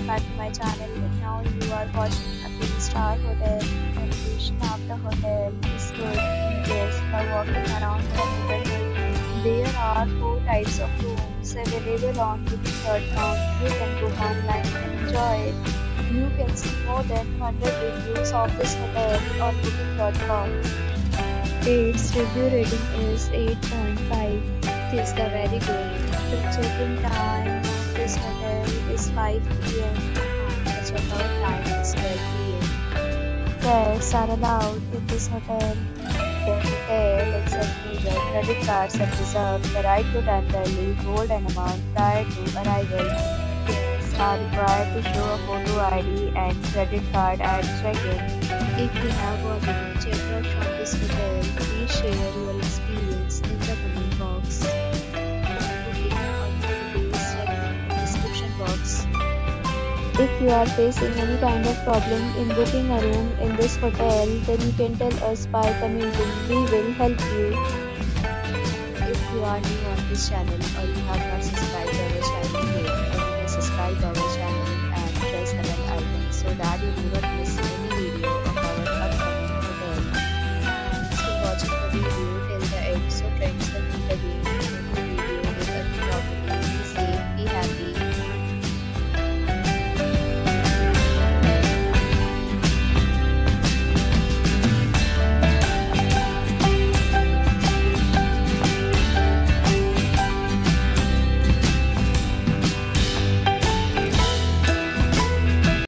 welcome back to my channel. Now you are watching a 3-star hotel. The location of the hotel is good. Guests are walking around the neighborhood. There are 4 types of rooms available on booking.com. You can book online and enjoy it. You can see more than 100 reviews of this hotel on booking.com. Its review rating is 8.5. It is the very good. The check-in time of this hotel is 5 p.m. and the check-out time is 12 p.m. Guests are allowed in this hotel. The hotel accepts major credit cards and reserves the right to temporarily hold an amount prior to arrival. Guests are required to show a photo ID and credit card at check-in. If you have already checked out from this hotel, please share your experience in the comment box. If you are facing any kind of problem in booking a room in this hotel, then you can tell us by commenting. We will help you. If you are new on this channel or you have not subscribed our channel yet, then you may subscribe our channel and press the bell icon so that you do not miss